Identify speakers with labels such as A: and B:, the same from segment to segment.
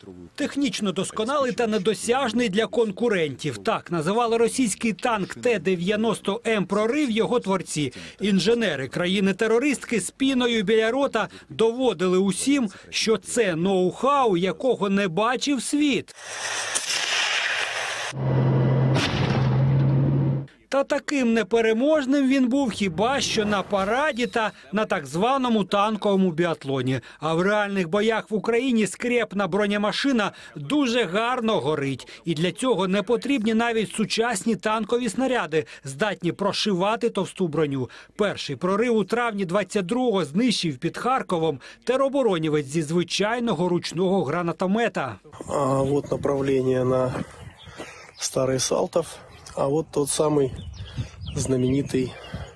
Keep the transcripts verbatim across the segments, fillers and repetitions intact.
A: Технічно досконалий та недосяжний для конкурентів. Так називали російський танк Т дев'яносто М «Прорив» його творці. Інженери країни-терористки з піною біля рота доводили усім, що це ноу-хау, якого не бачив світ. Та таким непереможним він був хіба що на параді та на так званому танковому біатлоні. А в реальних боях в Україні скрєпна бронемашина дуже гарно горить. І для цього не потрібні навіть сучасні танкові снаряди, здатні прошивати товсту броню. Перший прорив у травні двадцять другого знищив під Харковом тероборонівець зі звичайного ручного гранатомета.
B: А от направлення на Старий Салтов. А вот тот самый знаменитый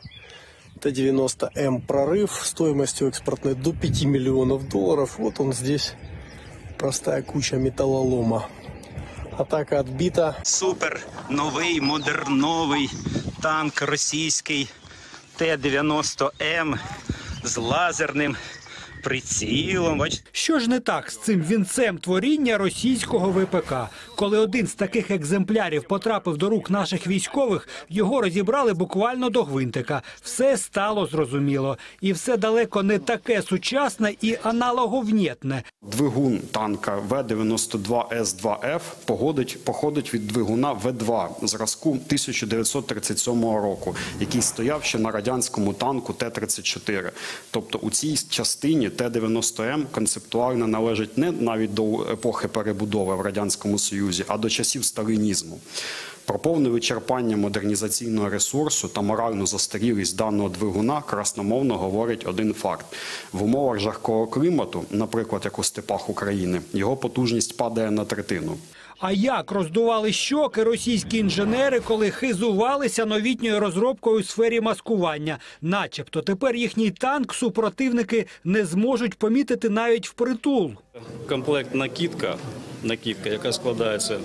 B: Т девяносто М «Прорыв» стоимостью экспортной до пяти миллионов долларов. Вот он здесь, простая куча металлолома. Атака отбита.
C: Супер новий, модерновий танк російський Т дев'яносто М з лазерним прицілом. Бачите?
A: Що ж не так з цим вінцем творіння російського В П К? Коли один з таких екземплярів потрапив до рук наших військових, його розібрали буквально до гвинтика. Все стало зрозуміло. І все далеко не таке сучасне і аналоговнєтне.
D: Двигун танка В дев'яносто два С два Ф походить, походить від двигуна В два зразку тисяча дев'ятсот тридцять сьомого року, який стояв ще на радянському танку Т тридцять чотири. Тобто у цій частині Т дев'яносто М концептуально належить не навіть до епохи перебудови в Радянському Союзі, а до часів сталінізму. Про повне вичерпання модернізаційного ресурсу та моральну застарілість даного двигуна красномовно говорить один факт. В умовах жаркого клімату, наприклад, як у степах України, його потужність падає на третину.
A: А як роздували щоки російські інженери, коли хизувалися новітньою розробкою у сфері маскування. Начебто тепер їхній танк супротивники не зможуть помітити навіть впритул.
E: Комплект накидка, накидка, яка складається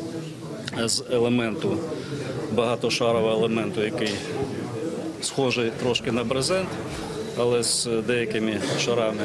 E: з елементу, багатошарового елементу, який схожий трошки на брезент, але з деякими шарами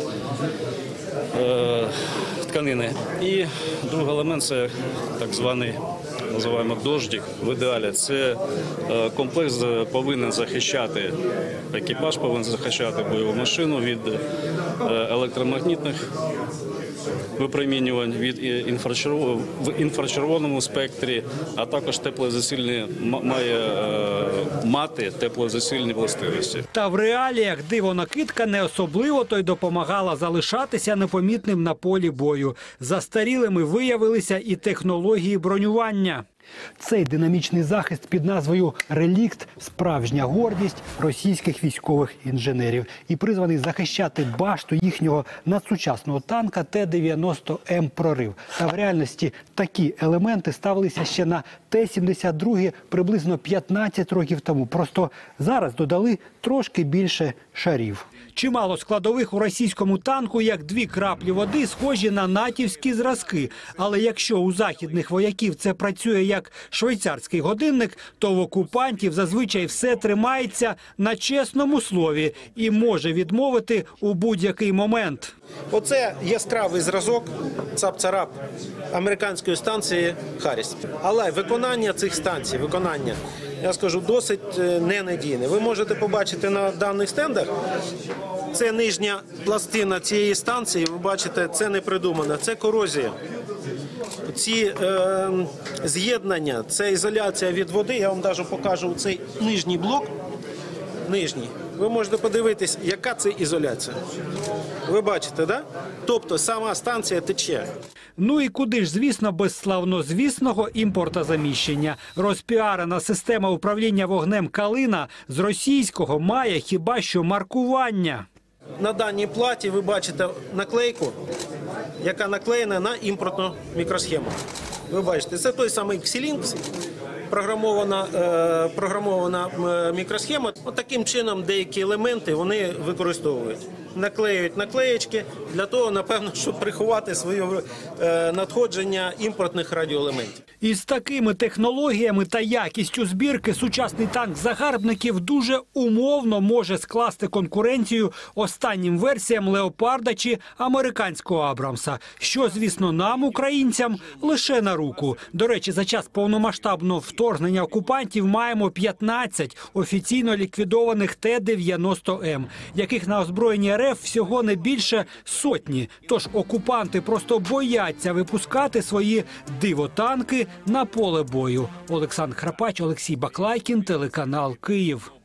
E: е, тканини. І другий елемент – це так званий, називаємо дождик. В ідеалі це е, комплекс повинен захищати, екіпаж повинен захищати бойову машину від е, електромагнітних випромінювань, від інфрачервоного, в інфрачервоному спектрі, а також теплозасильні, має е, мати теплозасильні властивості.
A: Та в реаліях дивонакидка не особливо то й допомагала залишатися непомітним на полі бою. Застарілими виявилися і технології бронювання. Цей динамічний захист під назвою «Релікт» – справжня гордість російських військових інженерів і призваний захищати башту їхнього надсучасного танка Т дев'яносто М «Прорив». Та в реальності такі елементи ставилися ще на Т сімдесят два приблизно п'ятнадцять років тому. Просто зараз додали трошки більше шарів. Чимало складових у російському танку, як дві краплі води, схожі на натівські зразки. Але якщо у західних вояків це працює як швейцарський годинник, то в окупантів зазвичай все тримається на чесному слові і може відмовити у будь-який момент.
B: Оце яскравий зразок цап-царап американської станції Харріс. Але виконання цих станцій, виконання, я скажу, досить ненадійне. Ви можете побачити на даних стендах, це нижня пластина цієї станції, ви бачите, це не придумано, це корозія. Ці е, з'єднання, це ізоляція від води, я вам навіть покажу цей нижній блок, нижній. Ви можете подивитись, яка це ізоляція. Ви бачите, да? Тобто сама станція тече.
A: Ну і куди ж, звісно, без славнозвісного імпортозаміщення. Розпіарена система управління вогнем «Калина» з російського має хіба що маркування.
B: На даній платі ви бачите наклейку, яка наклеєна на імпортну мікросхему. Ви бачите, це той самий Xilinx, програмована, е, програмована мікросхема. От таким чином деякі елементи вони використовують. наклеюють наклеєчки для того, напевно, щоб приховати своє е, надходження імпортних радіоелементів.
A: Із такими технологіями та якістю збірки сучасний танк загарбників дуже умовно може скласти конкуренцію останнім версіям «Леопарда» чи американського «Абрамса», що, звісно, нам, українцям, лише на руку. До речі, за час повномасштабного вторгнення окупантів маємо п'ятнадцять офіційно ліквідованих Т дев'яносто М, яких на озброєнні РФ всього не більше сотні. Тож окупанти просто бояться випускати свої дивотанки на поле бою. Олександр Храпач, Олексій Баклайкін, телеканал «Київ».